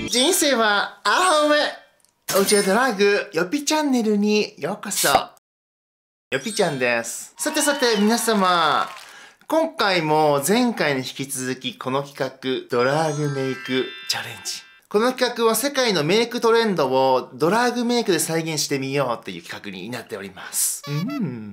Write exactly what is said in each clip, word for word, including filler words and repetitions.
人生はアホめお茶ドラッグよぴチャンネルにようこそ。よぴちゃんです。さてさて皆様、今回も前回に引き続きこの企画、ドラッグメイクチャレンジ。この企画は世界のメイクトレンドをドラッグメイクで再現してみようっていう企画になっております。うん。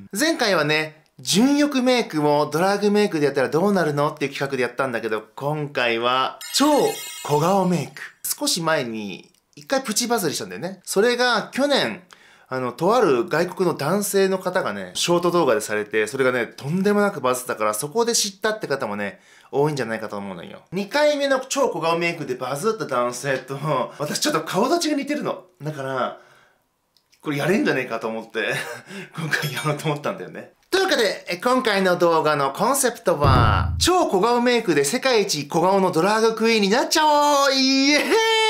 前回はね、純欲メイクをドラッグメイクでやったらどうなるのっていう企画でやったんだけど、今回は超小顔メイク。少し前に一回プチバズりしたんだよね。それが去年、あの、とある外国の男性の方がね、ショート動画でされて、それがね、とんでもなくバズったから、そこで知ったって方もね、多いんじゃないかと思うのよ。にかいめの超小顔メイクでバズった男性と、私ちょっと顔立ちが似てるの。だから、これやれんじゃねえかと思って、今回やろうと思ったんだよね。というわけで、今回の動画のコンセプトは、超小顔メイクで世界一小顔のドラッグクイーンになっちゃおうイエーイ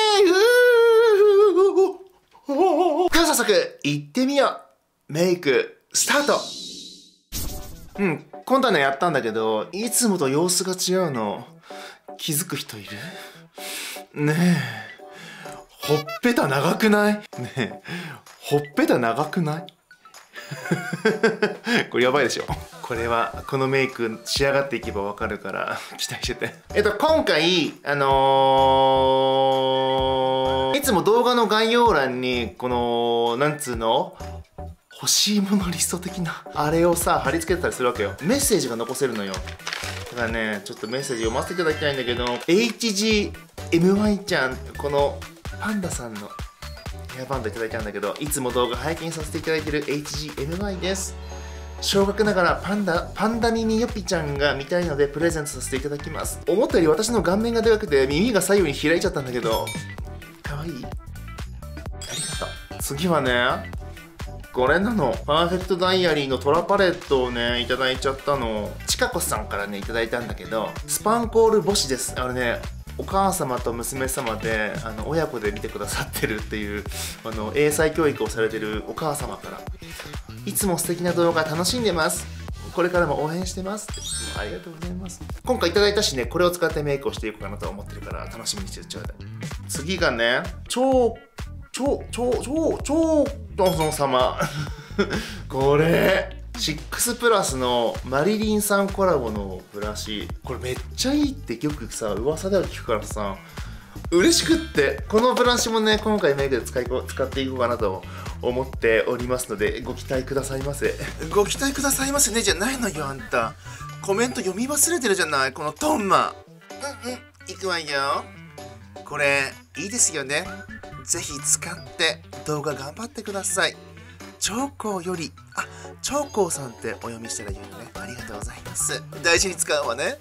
では早速、行ってみようメイク、スタート。うん、今度はね、やったんだけど、いつもと様子が違うの、気づく人いる？ねえ、ほっぺた長くない？ねえ、ほっぺた長くない？これやばいでしょ。これはこのメイク仕上がっていけばわかるから期待してて。えっと今回あのー、いつも動画の概要欄にこのなんつうの欲しいものリスト的なあれをさ貼り付けてたりするわけよ。メッセージが残せるのよ。だからねちょっとメッセージ読ませていただきたいんだけど エイチジーエムワイ ちゃんこのパンダさんのヘアバンドいただいたんだけど、いつも動画拝見させていただいている エイチジーエムワイ です。小学ながらパンダ、パンダ耳よぴちゃんが見たいのでプレゼントさせていただきます。思ったより私の顔面がでかくて耳が左右に開いちゃったんだけど、かわいい？ありがとう。次はね、これなの。パーフェクトダイアリーのトラパレットをね、いただいちゃったの。ちかこさんからね、いただいたんだけど、スパンコール母子です。あのね、お母様と娘様であの親子で見てくださってるっていうあの英才教育をされてるお母様からいつも素敵な動画楽しんでますこれからも応援してますありがとうございます今回いただいたしねこれを使ってメイクをしていこうかなと思ってるから楽しみにしてちょうだい次がね超超超超超トンソン様これシックスプラスのマリリンさんコラボのブラシこれめっちゃいいってよくさ噂では聞くからさ嬉しくってこのブラシもね今回メイクで使いこ使っていこうかなと思っておりますのでご期待くださいませご期待くださいませねじゃないのよあんたコメント読み忘れてるじゃないこのトンマうんうんいくわよこれいいですよねぜひ使って動画頑張ってください長江より、あ、長江さんってお読みしたらいいのね。ありがとうございます。大事に使うわね。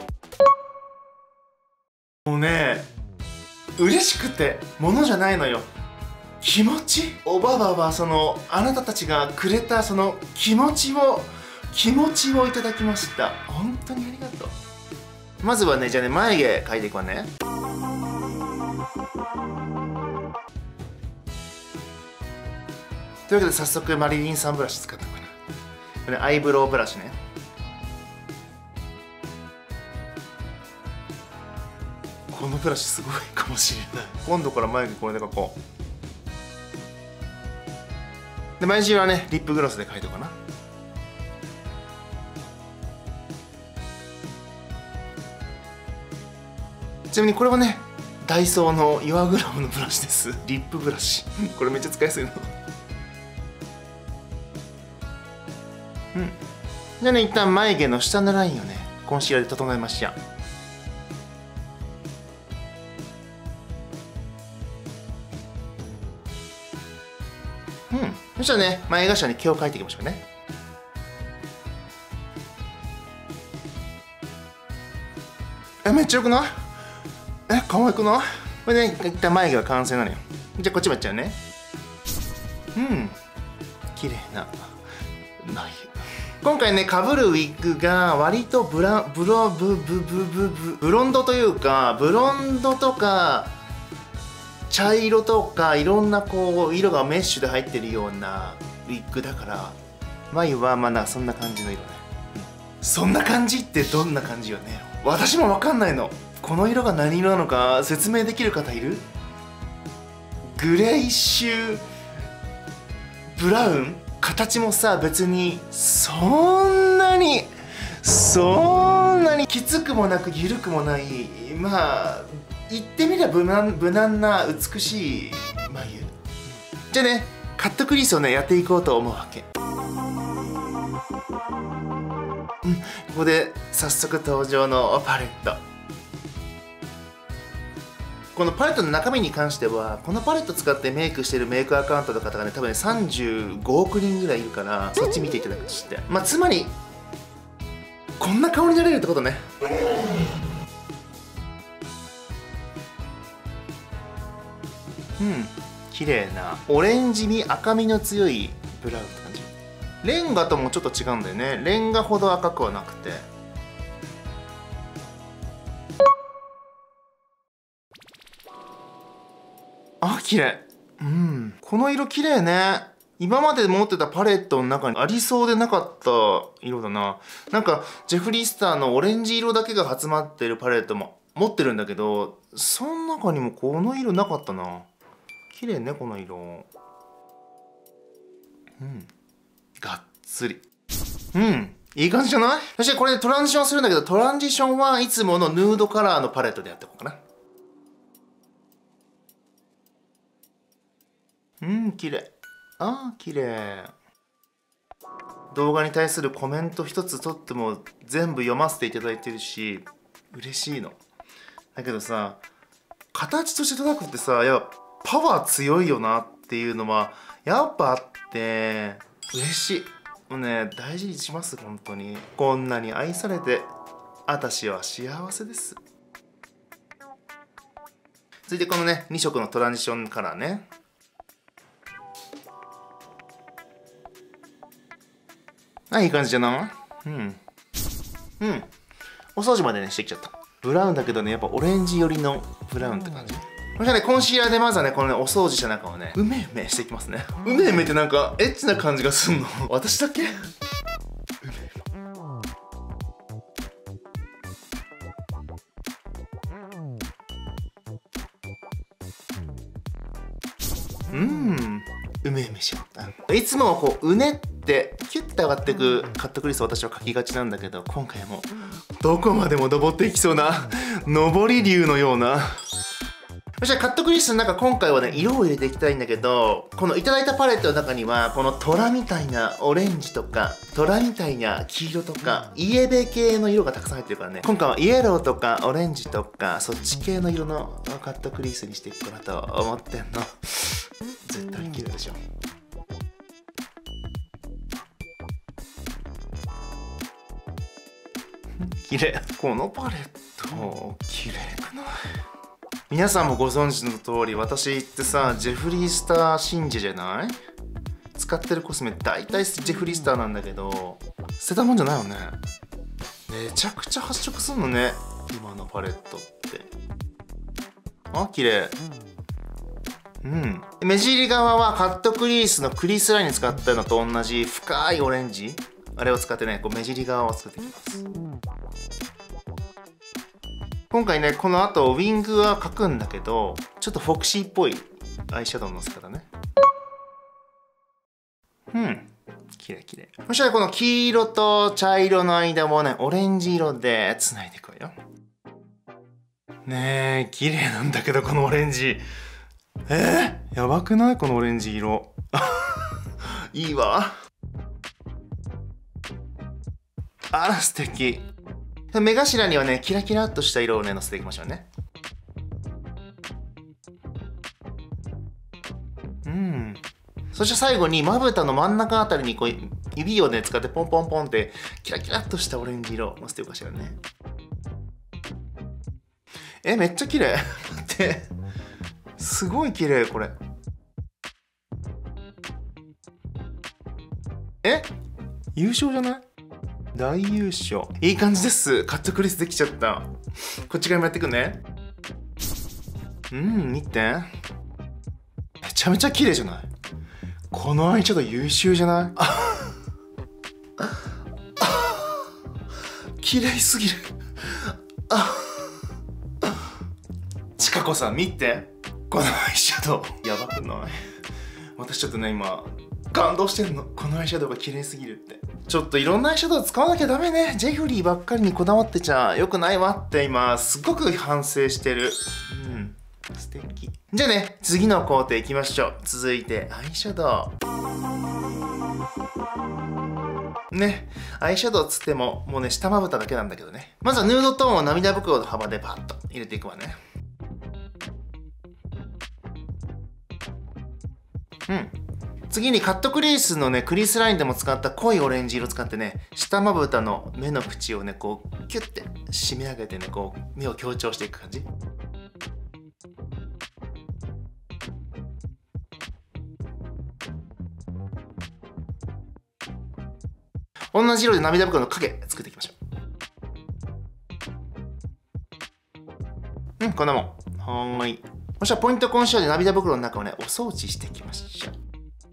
もうね、嬉しくて、ものじゃないのよ。気持ち。おばばは、その、あなたたちがくれた、その、気持ちを、気持ちをいただきました。本当にありがとう。まずはね、じゃあね、眉毛描いていくわね。というわけで早速マリリンさんブラシ使っておこうかな。これアイブロウブラシね。このブラシすごいかもしれない。今度から眉毛これで描こう。で眉尻はねリップグロスで描いておこうかな。ちなみにこれはねダイソーのイワグラムのブラシです。リップブラシこれめっちゃ使いやすいの。うん、じゃあね一旦眉毛の下のラインをねコンシーラーで整えましょう。うんそしたらね眉頭に毛を描いていきましょうね。えめっちゃよくない？え可愛くない？これね一旦眉毛が完成なのよ。じゃあこっちもやっちゃうね。うん綺麗な眉。今回ねかぶるウィッグが割とブラブロブブブブブブロンドというかブロンドとか茶色とかいろんなこう色がメッシュで入ってるようなウィッグだから眉はまだそんな感じの色ね、うん、そんな感じってどんな感じよね。私も分かんないの。この色が何色なのか説明できる方いる？ グレイッシュブラウン、形もさ別にそんなにそんなにきつくもなく緩くもない、まあ言ってみれば無難、無難な美しい眉。じゃあね、カットクリースをねやっていこうと思うわけ。うん、ここで早速登場のパレット。このパレットの中身に関しては、このパレット使ってメイクしてるメイクアカウントの方がね多分ねさんじゅうごおくにんぐらいいるから、そっち見ていただくとして、まあつまりこんな顔になれるってことね。うん、綺麗なオレンジ味赤みの強いブラウンって感じ。レンガともちょっと違うんだよね。レンガほど赤くはなくて、あ、綺麗。うん、この色綺麗ね。今まで持ってたパレットの中にありそうでなかった色だな。なんかジェフリースターのオレンジ色だけが集まってるパレットも持ってるんだけど、その中にもこの色なかったな。綺麗ね、この色。うん、がっつり。うん、いい感じじゃない？そしてこれでトランジションするんだけど、トランジションはいつものヌードカラーのパレットでやっていこうかな。うん、綺麗。ああ、綺麗。動画に対するコメント一つとっても全部読ませていただいてるし、嬉しいの。だけどさ、形として叩くってさ、いやパワー強いよなっていうのはやっぱあって、嬉しい。もうね、大事にします、本当に。こんなに愛されて私は幸せです。続いてこのねに色のトランジションカラーね。あ、いい感じじゃな。うんうん、お掃除までねしてきちゃった。ブラウンだけどね、やっぱオレンジ寄りのブラウンって感じ。そしたらね、コンシーラーでまずはね、このねお掃除した中をねうめうめしていきますね。うめうめってなんかエッチな感じがすんの私だけ？うめううんうめうめしよう。いつもこううねってキュッて上がっていくカットクリースを私は描きがちなんだけど、今回もどこまでも登っていきそうな上り竜のような。そしたらカットクリースの中、今回はね色を入れていきたいんだけど、このいただいたパレットの中にはこの虎みたいなオレンジとか虎みたいな黄色とかイエベ系の色がたくさん入ってるからね、今回はイエローとかオレンジとかそっち系の色のカットクリースにしていくかなと思ってんの。絶対綺麗でしょ。綺麗。このパレット綺麗くない？皆さんもご存知の通り、私ってさジェフリースター信者じゃない？使ってるコスメ大体ジェフリースターなんだけど、捨てたもんじゃないよね。めちゃくちゃ発色すんのね、今のパレットって。あ、綺麗。うん、目尻側はカットクリースのクリースラインに使ったのと同じ深いオレンジ、あれを使ってねこう目尻側を作っていきます。今回ねこの後ウィングは描くんだけど、ちょっとフォクシーっぽいアイシャドウののせ方ね。うん、綺麗綺麗。そしたらこの黄色と茶色の間もねオレンジ色でつないでいくわよ。ねえ綺麗なんだけどこのオレンジ。えー、やばくない？このオレンジ色いいわ。あら素敵。目頭にはねキラキラっとした色をねのせていきましょうね。うん、そして最後にまぶたの真ん中あたりにこう指をね使ってポンポンポンってキラキラっとしたオレンジ色をのせていくかしらね。え、めっちゃ綺麗待ってすごい綺麗これ。え、優勝じゃない？大優勝。いい感じです。カットクリースできちゃった。こっち側もやっていくね。うん、見て。めちゃめちゃ綺麗じゃない？このアイシャドウ優秀じゃない？綺麗すぎる。あ、ちかこさん見て。 このアイシャドウやばくない？私ちょっとね今感動してんの。このアイシャドウが綺麗すぎるって。ちょっといろんなアイシャドウ使わなきゃダメね。ジェフリーばっかりにこだわってちゃよくないわって今すっごく反省してる。うん素敵。じゃあね次の工程いきましょう。続いてアイシャドウね。アイシャドウつってももうね下まぶただけなんだけどね。まずはヌードトーンを涙袋の幅でパッと入れていくわね。うん。次にカットクリースのねクリースラインでも使った濃いオレンジ色使ってね、下まぶたの目の縁をねこうキュッて締め上げてね、こう目を強調していく感じ。同じ色で涙袋の影作っていきましょう。うんこんなもん。はーい。そしたらポイントコンシーラーで涙袋の中をねお掃除していきましょう。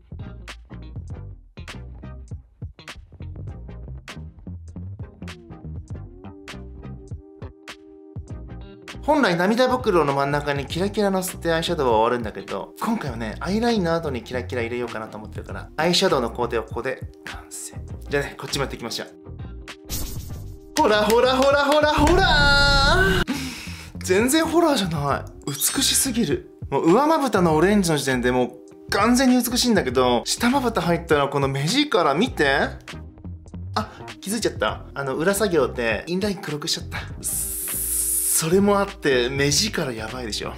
本来涙袋の真ん中にキラキラのせてアイシャドウは終わるんだけど、今回はねアイラインの後にキラキラ入れようかなと思ってるから、アイシャドウの工程はここで完成。じゃあねこっちもやっていきましょう。ほらほらほらほらほら全然ホラーじゃない。美しすぎる。もう上まぶたのオレンジの時点でもう完全に美しいんだけど、下まぶた入ったらこの目力見て。あ気づいちゃった。あの裏作業でインライン黒くしちゃった。それもあって目力やばいでしょ、うん、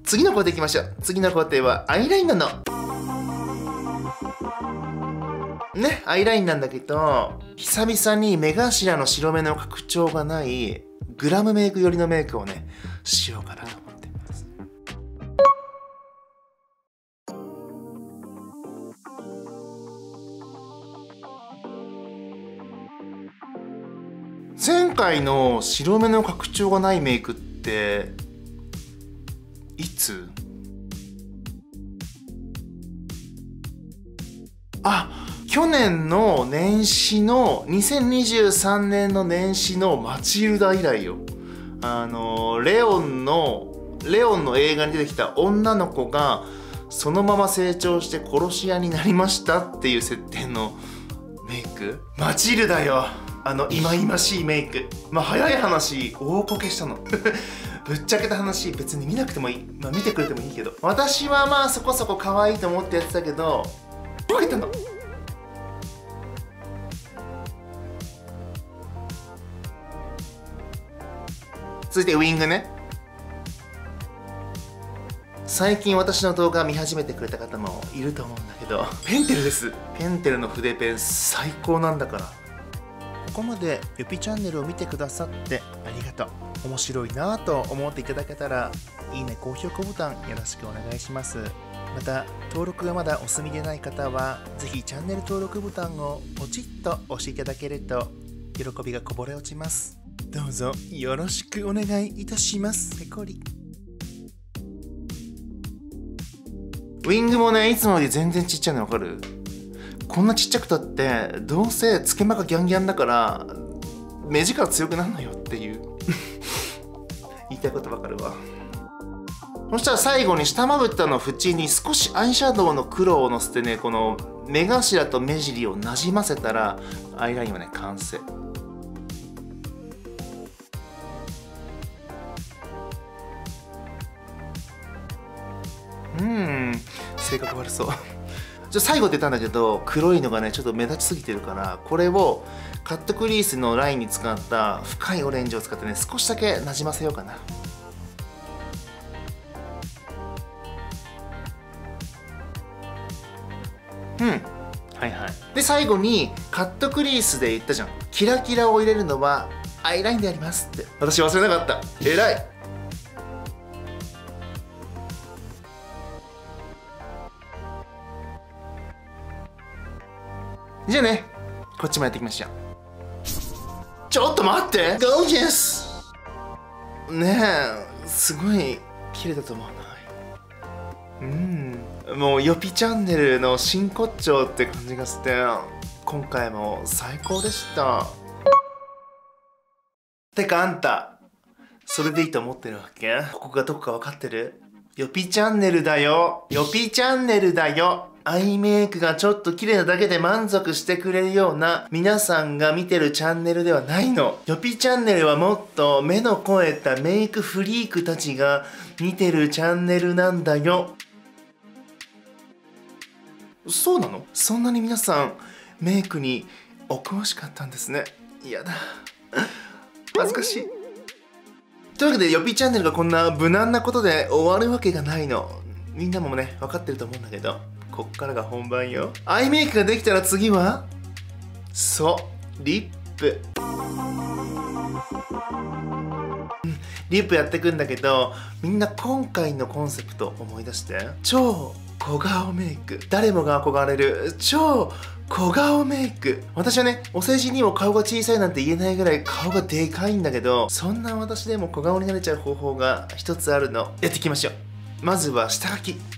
次の工程いきましょう。次の工程はアイラインなのね。アイラインなんだけど、久々に目頭の白目の拡張がないグラムメイク寄りのメイクをねしようかなと思ってます。前回の白目の拡張がないメイクっていつ？あ、去年の年始のにせんにじゅうさんねんの年始のマチルダ以来よ。あのレオンのレオンの映画に出てきた女の子がそのまま成長して殺し屋になりましたっていう設定のメイク。マチルダよ。あの忌々しいメイク。まあ早い話大こけしたのぶっちゃけた話別に見なくてもいい、まあ、見てくれてもいいけど、私はまあそこそこ可愛いと思ってやってたけどこけたの。続いてウイングね。最近私の動画見始めてくれた方もいると思うんだけど、ペンテルです。ペンテルの筆ペン最高なんだから。ここまでゆぴチャンネルを見てくださってありがとう。面白いなぁと思っていただけたらいいね、高評価ボタンよろしくお願いします。また登録がまだお済みでない方はぜひチャンネル登録ボタンをポチッと押していただけると喜びがこぼれ落ちます。どうぞよろしくお願いいたします。ペコリ。ウィングもねいつもより全然ちっちゃいの分かる？こんなちっちゃくたってどうせつけまがギャンギャンだから目力強くなるのよっていう言いたいこと分かるわ。そしたら最後に下まぶたの縁に少しアイシャドウの黒をのせてね、この目頭と目尻をなじませたらアイラインはね完成。うーん性格悪そうじゃ最後って言ったんだけど黒いのがねちょっと目立ちすぎてるから、これをカットクリースのラインに使った深いオレンジを使ってね少しだけなじませようかな。うんはいはい。で最後にカットクリースで言ったじゃん、キラキラを入れるのはアイラインでやりますって。私忘れなかった。偉い。じゃあねこっちもやっていきましょう。ちょっと待って、ゴージャスねえすごい綺麗だと思わない？うん、もうよぴチャンネルの真骨頂って感じがして今回も最高でした。てかあんたそれでいいと思ってるわけ？ここがどこか分かってる？よぴチャンネルだよ。よぴチャンネルだよ。アイメイクがちょっと綺麗なだけで満足してくれるような皆さんが見てるチャンネルではないの。よぴチャンネルはもっと目の肥えたメイクフリークたちが見てるチャンネルなんだよ。そうなの？そんなに皆さんメイクにお詳しかったんですね。やだ。恥ずかしい。というわけでよぴチャンネルがこんな無難なことで終わるわけがないの。みんなもね分かってると思うんだけど、こっからが本番よ。アイメイクができたら次はそうリップ。リップやってくんだけど、みんな今回のコンセプト思い出して。超小顔メイク。誰もが憧れる超小顔メイク。私はね、お世辞にも顔が小さいなんて言えないぐらい顔がでかいんだけど、そんな私でも小顔になれちゃう方法が一つあるの。やっていきましょう。まずは下書き。こ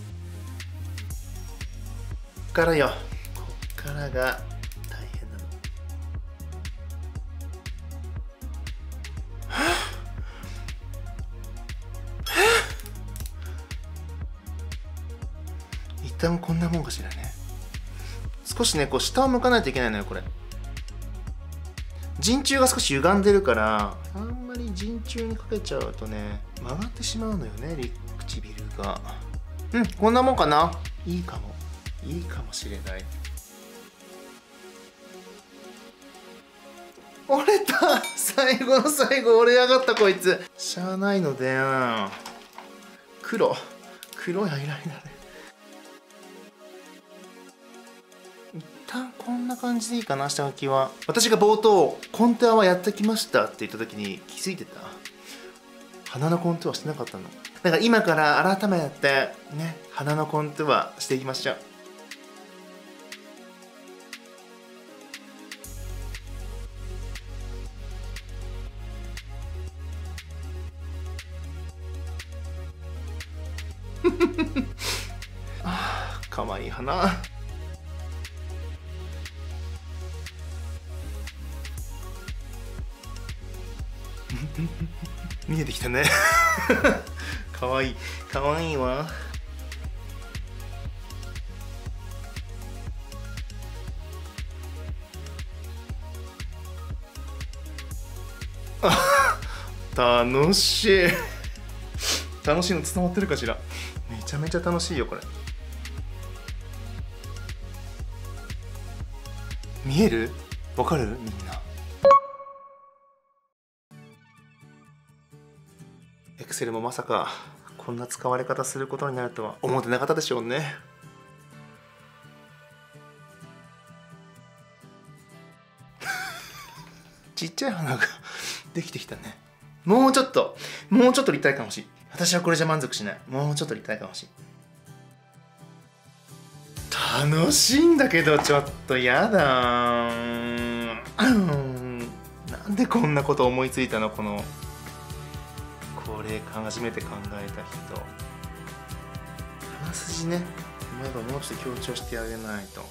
っからよ。こっからが大変なの。一旦こんなもんかしらね。少しね、こう下を向かないといけないのよ、これ。陣中が少し歪んでるから、あんまり陣中にかけちゃうとね、曲がってしまうのよね、唇が。うん、こんなもんかな。いいかも。いいかもしれない。折れた。最後の最後折れやがったこいつ。しゃあないので、黒。黒いアイライナーで。一旦こんな感じでいいかな、下書きは。私が冒頭、コントゥアはやってきましたって言った時に気づいてた？鼻のコントゥアしてなかったの。だから今から改めてね、鼻のコントゥアしていきましょう。あー、かわいい鼻。見えてきたね。かわいい、かわいいわ。あ、楽しい。楽しいの伝わってるかしら。めちゃめちゃ楽しいよこれ。見える？わかる？みんな。エクセルもまさかこんな使われ方することになるとは思ってなかったでしょうね。ちっちゃい花ができてきたね。もうちょっともうちょっと立体感欲しい。私はこれじゃ満足しない。もうちょっと立体感欲しい。楽しいんだけどちょっとやだー。なんでこんなこと思いついたの？このこれ初めて考えた人。鼻筋ね、思えばもうちょっと強調してあげないと。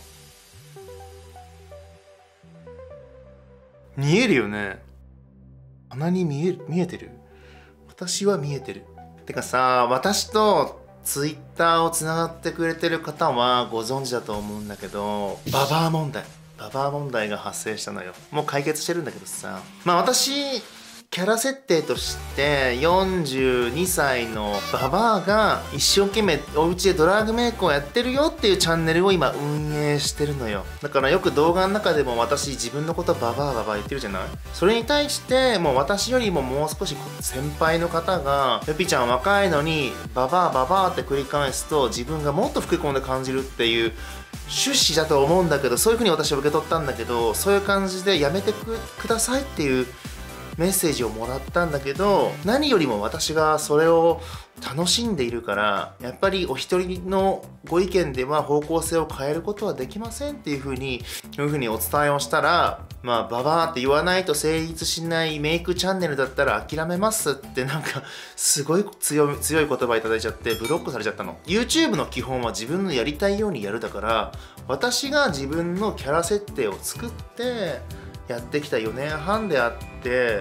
見えるよね。鼻に見える、見えてる？私は見えてる。てかさ、私とツイッターをつながってくれてる方はご存知だと思うんだけど、ババア問題。ババア問題が発生したのよ。もう解決してるんだけどさ。まあ私、キャラ設定としてよんじゅうにさいのババアが一生懸命お家でドラッグメイクをやってるよっていうチャンネルを今運営してるのよ。だからよく動画の中でも私自分のことババアババア言ってるじゃない？それに対してもう私よりももう少し先輩の方が「よぴちゃん若いのにババアババア」って繰り返すと自分がもっと老け込んで感じるっていう趣旨だと思うんだけど、そういう風に私は受け取ったんだけど、そういう感じでやめて く, くださいっていうメッセージをもらったんだけど、何よりも私がそれを楽しんでいるから、やっぱりお一人のご意見では方向性を変えることはできませんっていう風にいう風にお伝えをしたら、まあババアって言わないと成立しないメイクチャンネルだったら諦めますってなんかすごい強い強い言葉いただいちゃってブロックされちゃったの。 YouTube の基本は自分のやりたいようにやるだから、私が自分のキャラ設定を作ってやってきたよねんはんであって、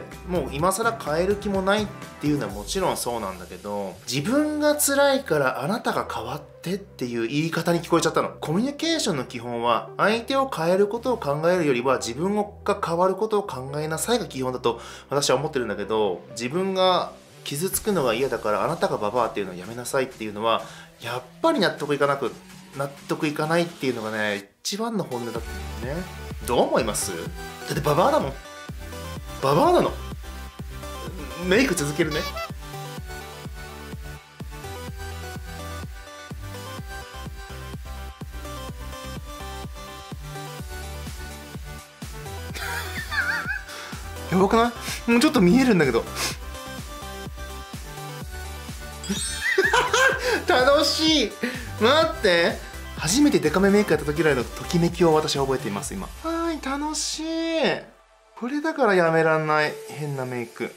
もう今更変える気もないっていうのはもちろんそうなんだけど、自分が辛いからあなたが変わってっていう言い方に聞こえちゃったの。コミュニケーションの基本は相手を変えることを考えるよりは自分が変わることを考えなさいが基本だと私は思ってるんだけど、自分が傷つくのが嫌だからあなたがババアっていうのをやめなさいっていうのはやっぱり納得いかなく納得いかないっていうのがね、一番の本音だったんだよね。どう思います？だってババアだもん。ババアなの。メイク続けるね。やばくない？もうちょっと見えるんだけど。楽しい。待って、初めてデカめメイクやった時以来のときめきを私は覚えています今。はい、楽しい。これだからやめらんない変なメイク。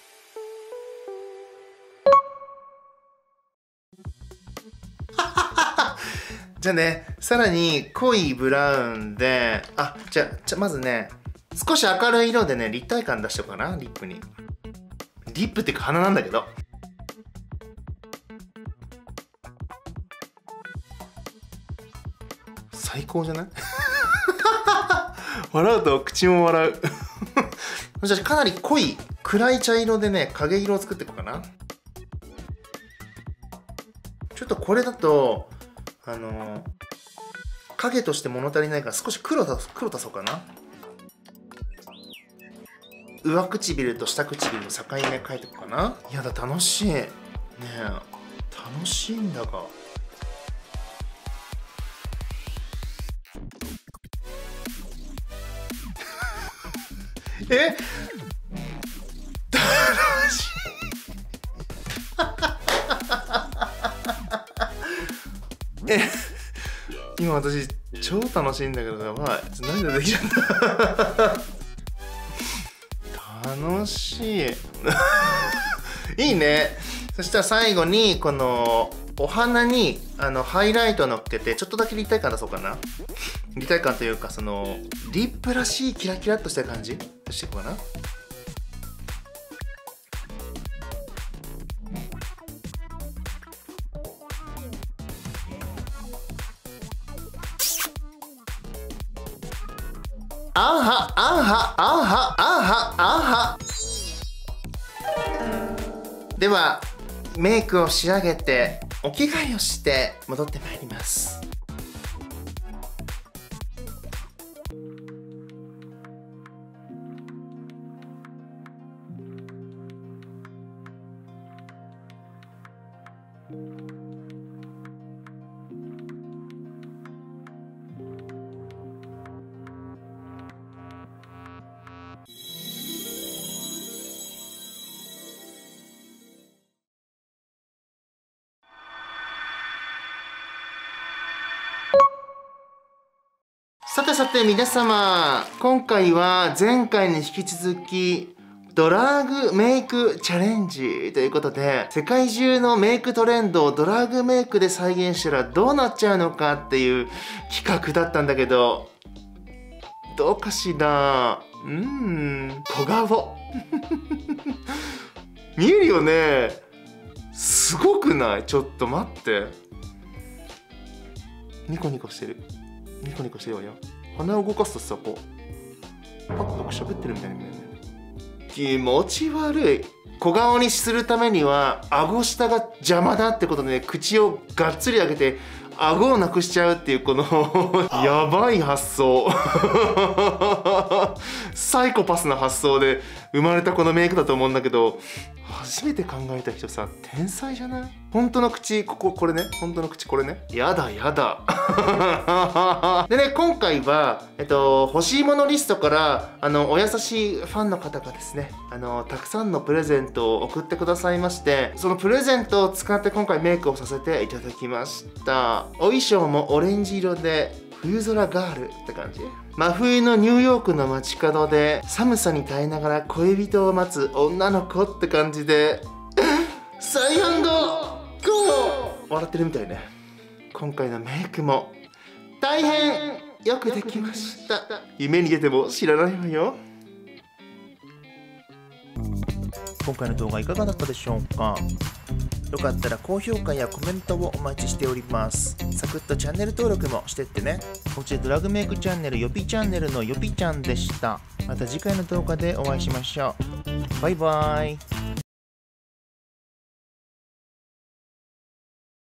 じゃあね、さらに濃いブラウンで、あ、じゃあ、じゃあまずね、少し明るい色でね、立体感出しとくかな、リップに。リップっていうか鼻なんだけど。最高じゃない？笑うと口も笑う。じゃあかなり濃い暗い茶色でね、影色を作っていこうかな。ちょっとこれだとあのー、影として物足りないから少し黒だ黒足そうかな。上唇と下唇の境目描いていこうかな。やだ、楽しいねえ、楽しいんだが。え楽しい。え今私超楽しいんだけど、やばい、涙できちゃった楽しい。いいね。そしたら最後にこのお花にあのハイライトのっけてちょっとだけ立体感出そうかな。立体感というか、そのリップらしいキラキラっとした感じ出していこうかな。あんはあんはあんはあんはあんは。ではメイクを仕上げてお着替えをして戻ってまいります。さてさて皆様、今回は前回に引き続きドラッグメイクチャレンジということで、世界中のメイクトレンドをドラッグメイクで再現したらどうなっちゃうのかっていう企画だったんだけど、どうかしら。うーん、小顔。見えるよね。すごくない？ちょっと待って。ニコニコしてる。ニコニコしてるわよ。鼻を動かすとさ、こうパッと喋ってるみたいに見えるね。気持ち悪い。小顔にするためには顎下が邪魔だってことで、ね、口をがっつり開けて顎をなくしちゃうっていうこのやばい発想。サイコパスな発想で生まれたこのメイクだと思うんだけど、初めて考えた人さ天才じゃない？本当の口こここれね、本当の口これね。やだやだ。でね、今回はえっと欲しいものリストからあのお優しいファンの方がですね、あのたくさんのプレゼントを送ってくださいまして、そのプレゼントを使って今回メイクをさせていただきました。お衣装もオレンジ色で冬空ガールって感じ。真冬のニューヨークの街角で寒さに耐えながら恋人を待つ女の子って感じでサイアンドゴー笑ってるみたいね。今回のメイクも大変よくできました。夢に出ても知らないわよ。今回の動画いかがだったでしょうか。よかったら高評価やコメントをお待ちしております。サクッとチャンネル登録もしてってね。こちらドラッグメイクチャンネルよぴチャンネルのよぴちゃんでした。また次回の動画でお会いしましょう。バイバイ。